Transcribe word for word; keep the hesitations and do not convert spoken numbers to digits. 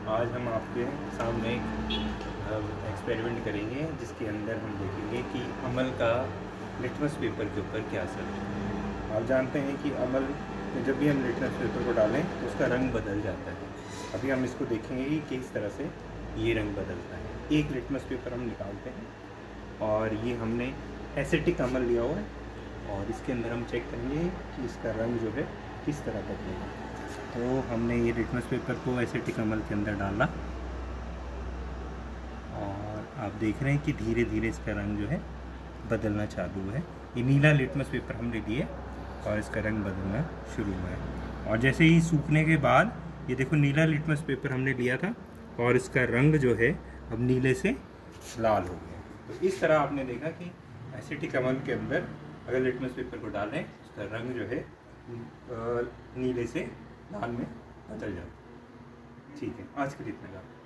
आज हम आपके सामने एक एक्सपेरिमेंट करेंगे जिसके अंदर हम देखेंगे कि अमल का लिटमस पेपर के ऊपर क्या असर है। आप जानते हैं कि अमल में जब भी हम लिटमस पेपर को डालें तो उसका रंग बदल जाता है। अभी हम इसको देखेंगे कि किस तरह से ये रंग बदलता है। एक लिटमस पेपर हम निकालते हैं और ये हमने एसिटिक अमल लिया हुआ है और इसके अंदर हम चेक करेंगे कि इसका रंग जो है किस तरह बदलेगा। तो हमने ये लिटमस पेपर को एसिटिक अमल के अंदर डाला और आप देख रहे हैं कि धीरे धीरे इसका रंग जो है बदलना चालू है। ये नीला लिटमस पेपर हमने लिए और इसका रंग बदलना शुरू हुआ है। और जैसे ही सूखने के बाद ये देखो नीला लिटमस पेपर हमने लिया था और इसका रंग जो है अब नीले से लाल हो गया। तो इस तरह आपने देखा कि एसिटिक अमल के अंदर अगर लिटमस पेपर को डालें उसका रंग जो है नीले से लाल में बदल जाता है। ठीक है, आज के लिए इतना।